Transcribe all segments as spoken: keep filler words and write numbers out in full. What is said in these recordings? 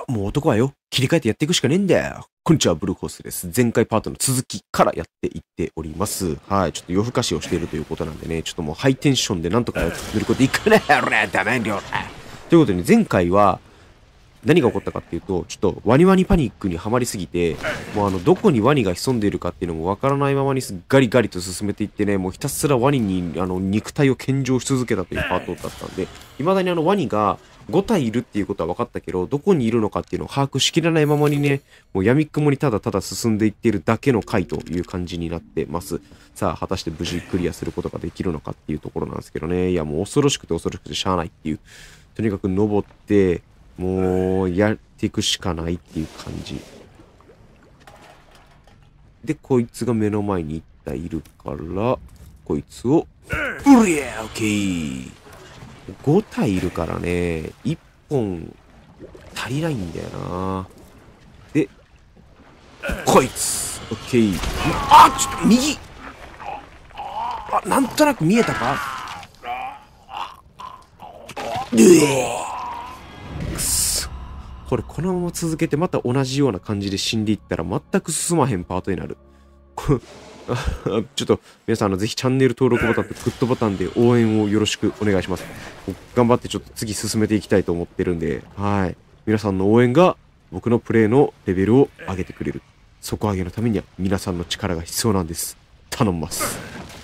もう男はよ、切り替えてやっていくしかねえんだよ。こんにちは、ブルーホースです。前回パートの続きからやっていっております。はい、ちょっと夜更かしをしているということなんでね、ちょっともうハイテンションでなんとかやってることいかないよね、ダメよ。ということでね、前回は、何が起こったかっていうと、ちょっとワニワニパニックにはまりすぎて、もうあの、どこにワニが潜んでいるかっていうのもわからないままにガリガリと進めていってね、もうひたすらワニにあの肉体を献上し続けたというパートだったんで、未だにあのワニがご体いるっていうことは分かったけど、どこにいるのかっていうのを把握しきれないままにね、もう闇雲にただただ進んでいっているだけの回という感じになってます。さあ、果たして無事クリアすることができるのかっていうところなんですけどね、いやもう恐ろしくて恐ろしくてしゃあないっていう、とにかく登って、もう、やっていくしかないっていう感じ。で、こいつが目の前に一体いるから、こいつを、うりゃーオッケーご体いるからね、いっぽん足りないんだよな。で、こいつオッケーあ、ちょっと右あ、なんとなく見えたかうえーこれこのまま続けてまた同じような感じで死んでいったら全く進まへんパートになる。ちょっと皆さんあのぜひチャンネル登録ボタンとグッドボタンで応援をよろしくお願いします。頑張ってちょっと次進めていきたいと思ってるんで、はい。皆さんの応援が僕のプレイのレベルを上げてくれる。底上げのためには皆さんの力が必要なんです。頼みます。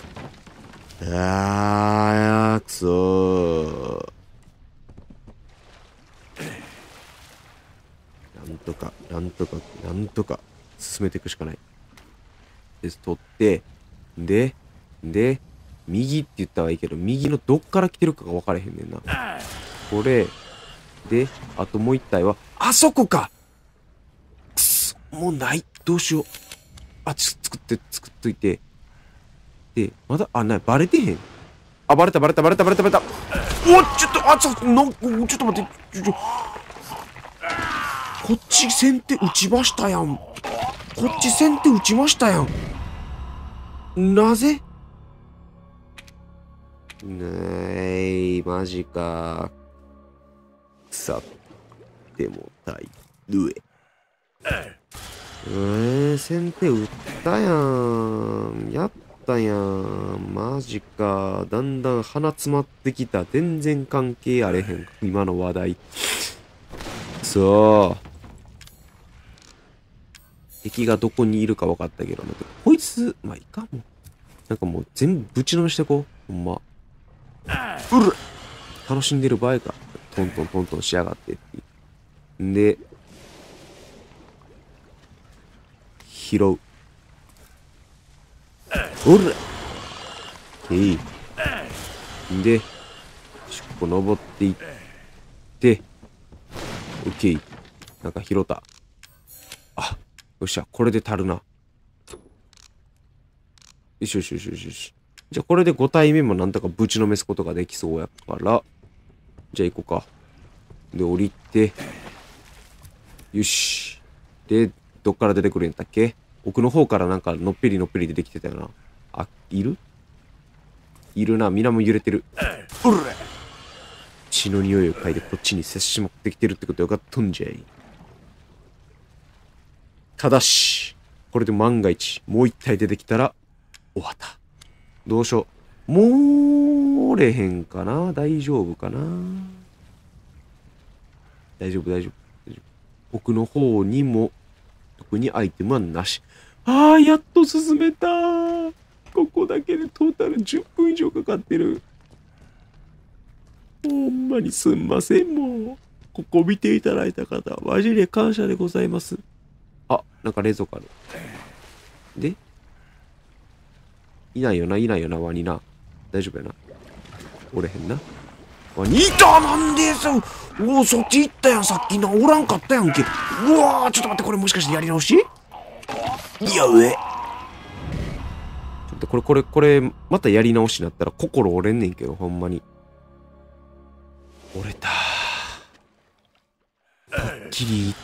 あー、くそー。なんとか、なんとか、なんとか、進めていくしかない。で、取って、で、で、右って言ったはいいけど、右のどっから来てるかが分からへんねんな。これ、で、あともう一体は、あそこかくそ、もうない。どうしよう。あ、ち、作って、作っといて。で、まだ、あ、な、バレてへん。あ、バレた、バレた、バレた、バレた、バレた。お、ちょっと、あ、ちょっと、の、ちょっと待って、ちょ、ちょ、こっち先手打ちましたやん。こっち先手打ちましたやん。なぜない、マジか。腐ってもたい上。えー、先手打ったやん。やったやん。マジか。だんだん鼻詰まってきた。全然関係あれへん。今の話題。そう。敵がどこにいるか分かったけど、ね、こいつ、まあ、いいかも。なんかもう全部ぶちのめしてこう。ほんま。うる楽しんでる場合か。トントントントンしやがってっていう。んで、拾う。おらえい。んで、ここ登っていって、オッケー。なんか拾った。あ、よっしゃ、これで足るな。よしよしよしよしよし。じゃあこれでご体目もなんとかぶちのめすことができそうやから、じゃあ行こうか。で、降りて、よし。で、どっから出てくるんだっけ？奥の方からなんかのっぺりのっぺり出てきてたよな。あ、いるいるな。皆も揺れてる。うら血の匂いを嗅いでこっちに接しまってきてるってことよかったんじゃい。ただし、これで万が一、もう一体出てきたら、終わった。どうしよう。もうれへんかな？大丈夫かな？大丈夫、大丈夫。大丈夫。奥の方にも、特にアイテムはなし。ああ、やっと進めた。ここだけでトータルじゅっぷん以上かかってる。ほんまにすんません、もう。ここ見ていただいた方、マジで感謝でございます。あ、なんか冷蔵庫ある。でいないよな、いないよな、ワニな。大丈夫やな。おれへんな。ワニいたなんでさ、おお、そっち行ったやん、さっきな。おらんかったやんけ。うわー、ちょっと待って、これもしかしてやり直しいや、上。ちょっとこれ、これ、これ、またやり直しになったら心折れんねんけど、ほんまに。折れた。はっきり言った。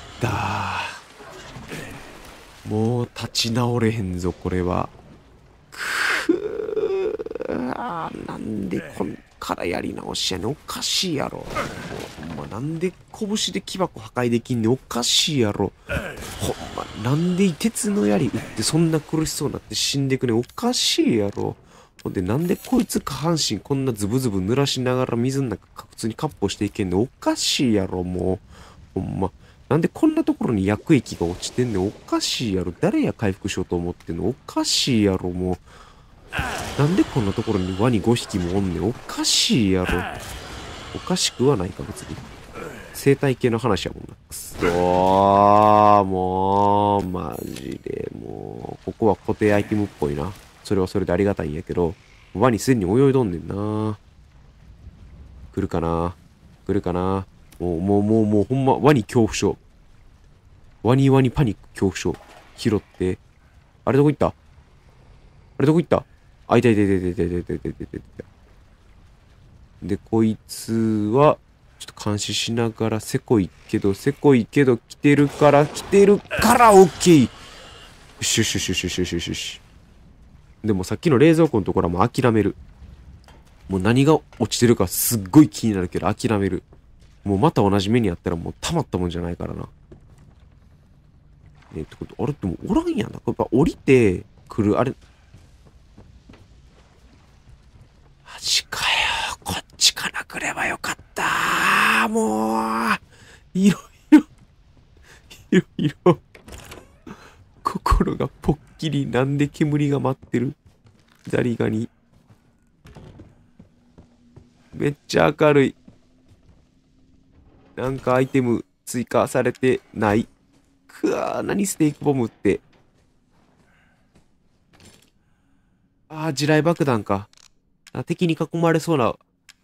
もう立ち直れへんぞ、これは。くー、なんでこん、 からやり直しやねん。おかしいやろ。もうほんま、なんで拳で木箱破壊できんねん。おかしいやろ。ほんま、なんで鉄の槍打ってそんな苦しそうになって死んでくねん。おかしいやろ。ほんで、なんでこいつ下半身こんなズブズブ濡らしながら水の中普通にカッポしていけんねん。おかしいやろ、もう。ほんま。なんでこんなところに薬液が落ちてんねん。おかしいやろ。誰や回復しようと思ってんの。おかしいやろ、もう。なんでこんなところにワニごひきもおんねん。おかしいやろ。おかしくはないか、別に。生態系の話やもんな。くそー、もう、マジで、もう、ここは固定アイテムっぽいな。それはそれでありがたいんやけど、ワニすでに泳いどんねんな。来るかな来るかなもう、もう、もう、もう、ほんま、ワニ恐怖症。ワニワニパニック恐怖症。拾って。あれどこ行ったあれどこ行ったあ、いたいたいたいたいたいたいたいたいたいた。で、こいつは、ちょっと監視しながら、せこいけど、せこいけど、来てるから、来てるから、オッケー。よしよしよしよしよしよしよしよし。でもさっきの冷蔵庫のところはもう諦める。もう何が落ちてるかすっごい気になるけど諦める。もうまた同じ目にあったらもうたまったもんじゃないからな。え、ってこと、あれってもうおらんやんな。やっぱ降りて来る、あれ。マジかよ。こっちから来ればよかった。もう、いろいろ、いろいろ、心がぽっきり。なんで煙が待ってるザリガニ。めっちゃ明るい。なんかアイテム追加されてない。くわー、何ステーキボムって。あー、地雷爆弾か。あ、敵に囲まれそうな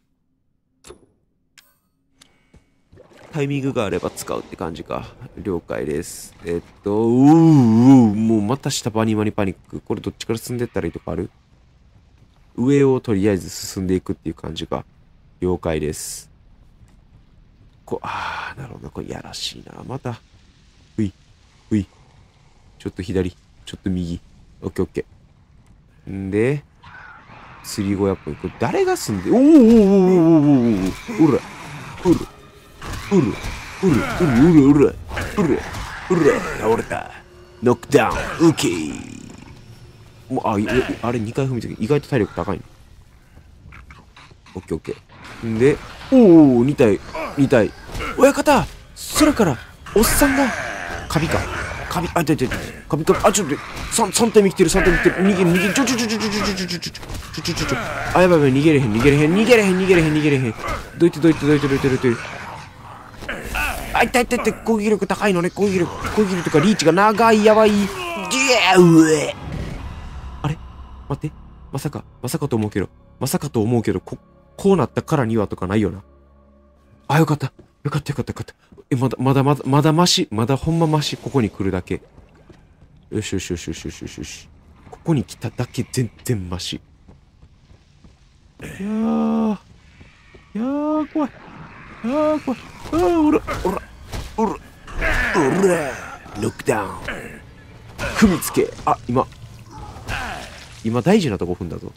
タイミングがあれば使うって感じか。了解です。えっと、うーうー、もうまた下バニバニパニック。これどっちから進んでったらいいとかある？上をとりあえず進んでいくっていう感じか。了解です。こ、あー、なるほど。これやらしいな。また。うい、うい。ちょっと左、ちょっと右。オッケーオッケー。んで、釣り小屋っぽい。これ誰が住んで、おーおーおーおーおーおーおら、おら、おら、おら、おら、おら、おら、おら、倒れた。ノックダウン、オッケー。もう、あ、いあれにかい踏みつけ、意外と体力高いの。オッケーオッケー。んで、おお、に体、に体。親方、空からおっさんが、カビか。カビ、あ、いたいたいた。カビか、あ、ちょっと、さん、さん体見てる、さん体見てる。逃げる、逃げる、ちょちょちょちょちょちょちょちょちょちょちょちょちょちょ。あ、やばいやばい、逃げれへん、逃げれへん、逃げれへん、逃げれへん、逃げれへん。どいてどいてどいてどいてどいて。あ、いたいたいた、攻撃力高いのね、攻撃力、攻撃力とかリーチが長い、やばい。ギャー、うえ。あれ待って。まさか、まさかと思うけど、まさかと思うけど、こ、こうなったからにはとかないよな。あ、よかった。よかったよかったよかった。え、まだ、まだまだ、まだマシ。まだほんまマシ。ここに来るだけ。よしよしよしよしよしよしよし。ここに来ただけ全然マシ。いやー。いやー、怖い。あー、怖い。あー、おら、おら、おら、おら、ノックダウン。踏みつけ。あ、今。今大事なとこ踏んだぞ。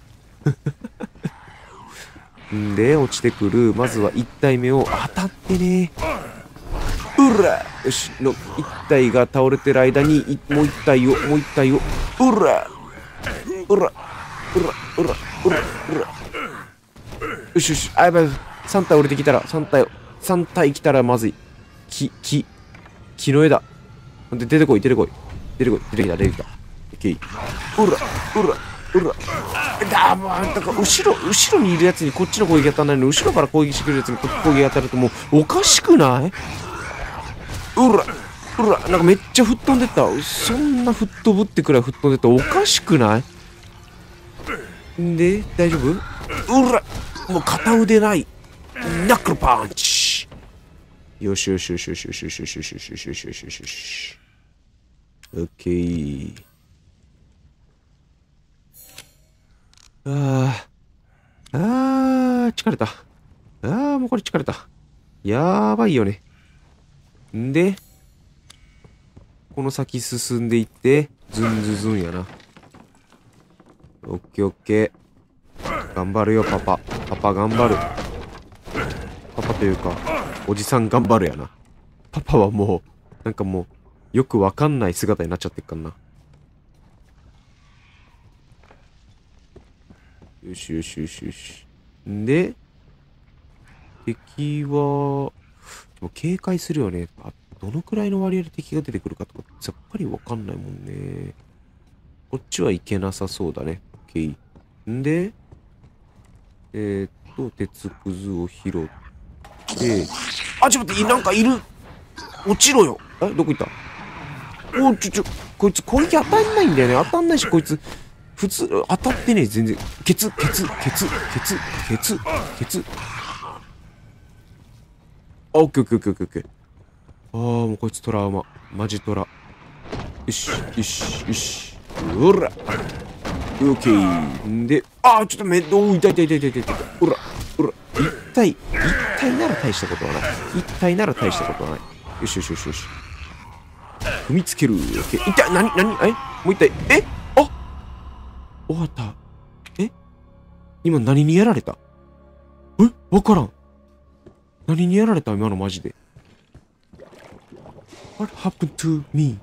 んで、落ちてくる。まずはいち体目を当たってね。うらよし、の、いち体が倒れてる間に、いもういち体を、もういち体を、うらうらうらうらうらうらよしよし、あ、やばい。さん体降りてきたら、さん体、さん体来たらまずい。木、木、木の枝。で、出てこい、出てこい。出てこい、出てきた、出てきた。オッケー。うらうらうらだー、もう、なんか、後ろ、後ろにいるやつにこっちの攻撃当たらないのに、後ろから攻撃してくるやつにこっち攻撃当たるともう、おかしくないうらうらなんかめっちゃ吹っ飛んでった。そんな吹っ飛ぶってくらい吹っ飛んでった。おかしくないんで、大丈夫うらもう片腕ない。ナックルパンチよしよしよしよしよしよしよしよしよしよしよしよしよしよし。オッケー。ああ、ああ、疲れた。ああ、もうこれ疲れた。やばいよね。んで、この先進んでいって、ズンズズンやな。オッケーオッケー。 頑張るよ、パパ。パパ頑張る。パパというか、おじさん頑張るやな。パパはもう、なんかもう、よくわかんない姿になっちゃってっかんな。よしよしよしよし。んで、敵は、でも警戒するよね。あ、どのくらいの割合で敵が出てくるかとか、さっぱりわかんないもんね。こっちはいけなさそうだね。OK。んで、えー、っと、鉄くずを拾って、あ、ちょっと待って、なんかいる。落ちろよ。え、どこ行った？お、ちょ、ちょ、こいつ攻撃当たんないんだよね。当たんないし、こいつ、普通、当たってねえ、全然。ケツ、ケツ、ケツ、ケツ、ケツ、ケツ。あ、オッケーオッケーオッケーオッケー。あー、もうこいつトラウマ。マジトラ。よし、よし、よし。ほら。オッケー。んで、あー、ちょっとめ、おー、痛い痛い痛い痛い痛い痛い。ほら、ほら。一体、一体なら大したことはない。一体なら大したことはない。よしよしよしよし。踏みつける。オッケー。痛い、なに、なに、えもう一体、えあ終わった。え今何にやられた？えわからん。何にやられた今のマジで。What happened to me?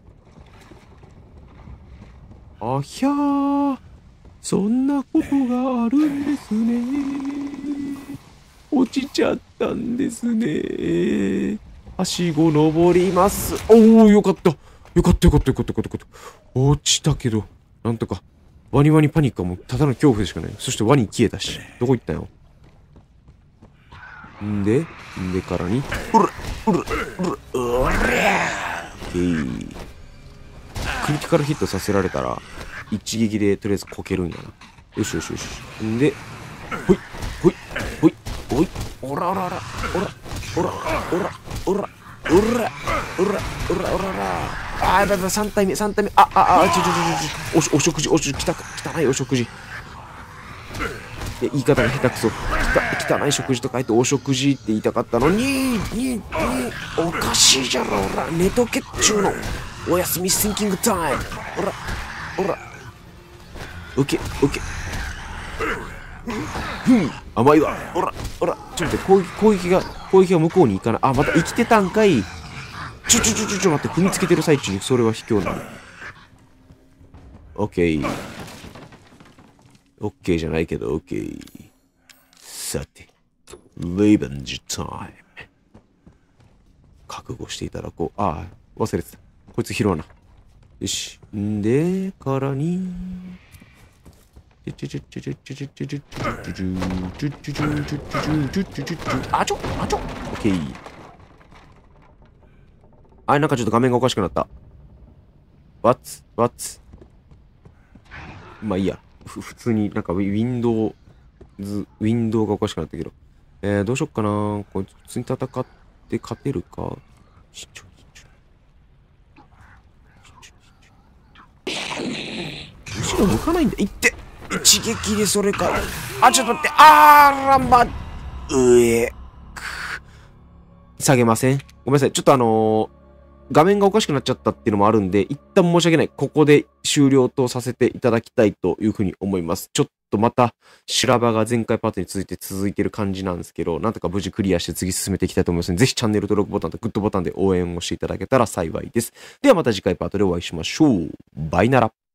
あひゃー。そんなことがあるんですね。落ちちゃったんですね。はしご登ります。おー、よかった。よかったよかったよかったよかったよかった。落ちたけど、なんとか。ワニワニパニックはもうただの恐怖でしかない。そしてワニ消えたし。どこ行ったよ。んで、んでからに。うら、うら、うら、うら、オッケー。クリティカルヒットさせられたら、一撃でとりあえずこけるんやな。よしよしよし。んで、ほい、ほい、ほい、ほい、おらおらおら、おら、おら、おら、おら、おら、おら、おら、おら、おら。あー、やばいやばい、さん体目、さん体目。あ、あ、あ、ちょちょちょちょ、お、お食事、お食事、きた、汚いお食事。言い方が下手くそ。きた、汚い食事と書いてお食事って言いたかったのに、に、に、おかしいじゃろ、おら、寝とけっちゅうの。おやすみ、シンキングタイム。おら、おら。オッケー、オッケー。ふん、甘いわ。おら、おら。ちょっと待って、攻撃、攻撃が、攻撃が向こうに行かない。あ、また生きてたんかい。ちょちょちょちょちょ待って、踏みつけてる最中にそれは卑怯なの。オッケー。オッケーじゃないけど、オッケー。さて、リベンジタイム。覚悟していただこう。ああ、忘れてた。こいつ拾わな。よし。んで、からに。あちょあちょオッケー。あ、なんかちょっと画面がおかしくなった。What? What? まあいいや。ふ普通になんかウィンドウズ、ウィンドウがおかしくなったけど。えー、どうしよっかな。こいつ普通に戦って勝てるか。しちょ後ろ向かないんだ。いって一撃でそれか。あ、ちょっと待って。あーらま、うえ。下げません。ごめんなさい。ちょっとあのー、画面がおかしくなっちゃったっていうのもあるんで、一旦申し訳ない。ここで終了とさせていただきたいというふうに思います。ちょっとまた修羅場が前回パートに続いて続いてる感じなんですけど、なんとか無事クリアして次進めていきたいと思いますので、ぜひチャンネル登録ボタンとグッドボタンで応援をしていただけたら幸いです。ではまた次回パートでお会いしましょう。バイなら。